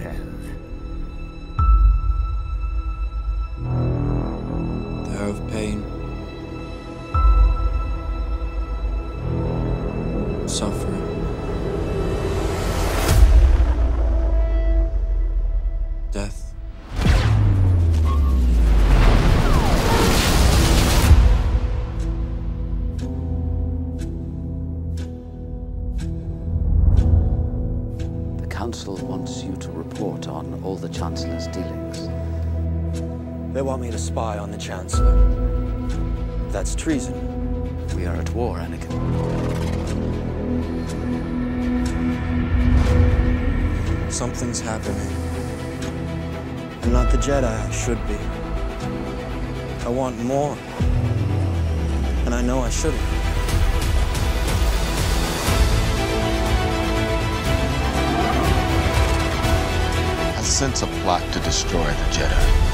The air of pain, suffering, death. The Council wants you to report on all the Chancellor's dealings. They want me to spy on the Chancellor. That's treason. We are at war, Anakin. Something's happening. I'm not the Jedi I should be. I want more. And I know I shouldn't. I sense a plot to destroy the Jedi.